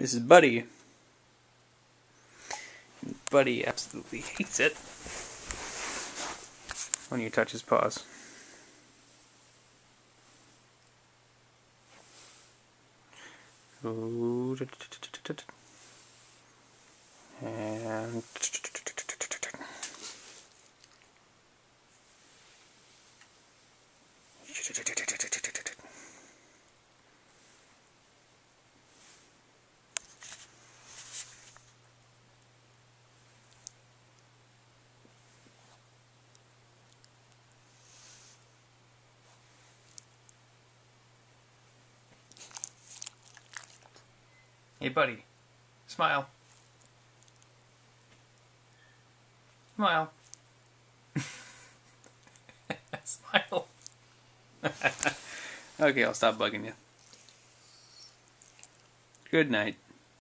This is Buddy. Buddy absolutely hates it when you touch his paws. And hey, Buddy, smile. Smile. Smile. Okay, I'll stop bugging you. Good night.